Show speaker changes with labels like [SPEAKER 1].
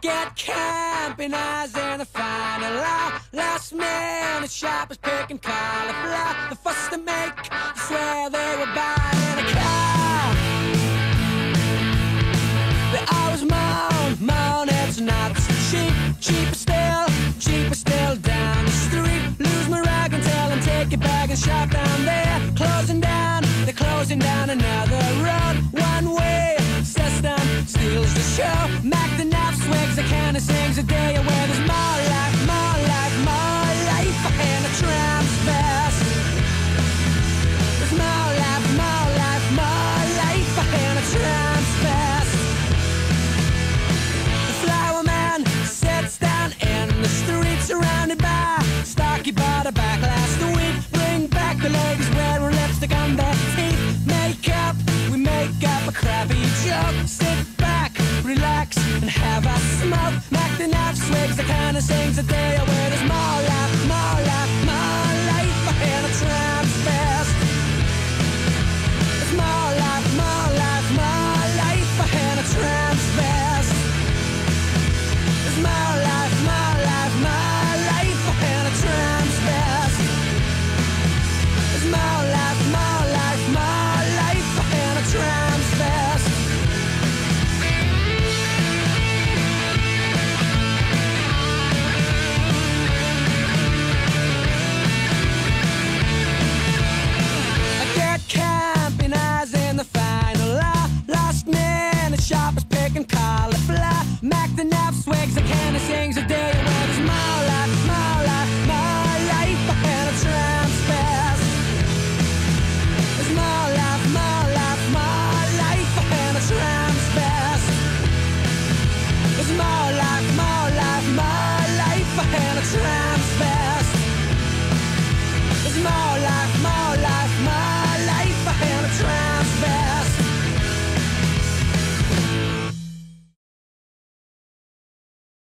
[SPEAKER 1] get camping eyes in the final hour. Last minute shoppers picking cauliflower. The fuss to make, I swear they were buying a car. They always moan, it's not so cheap. Cheaper still down the street. Lose my rag and tell them take your bag and shop down there. They're closing down another road. One way, system steals the show. Mac the nap swigs, the can of sings a day where there's more life and a tram's best. There's more life and a tram's best. The flower man sits down in the street, surrounded by stocky butter back last week. Bring back the ladies wearing lipstick on their teeth. We make up a crappy joke. Sit back, relax, and have a smoke. Mac the knife swigs, the kind of sings a day where there's more life and a tram's best. There's more life and a tram's best. There's more life and a tram's best. There's more life and a tram's best. I get camping eyes in the final hour. Last minute shoppers picking cauliflower. Mac the knife swigs, the can of sings a day where there's more life and a tram's best. There's more life and a tram's best. There's more life and a tram's best. There's more life